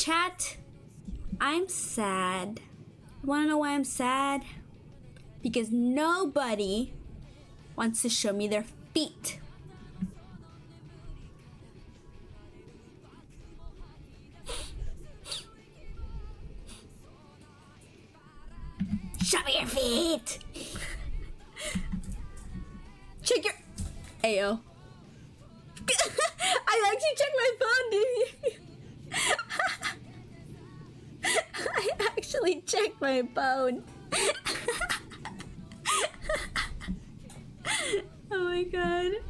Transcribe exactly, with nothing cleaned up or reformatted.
chat, I'm sad. Wanna know why I'm sad? Because nobody wants to show me their feet. Show me your feet! Check your... Ayo. I actually checked my phone, dude. I actually checked my phone. Oh my god.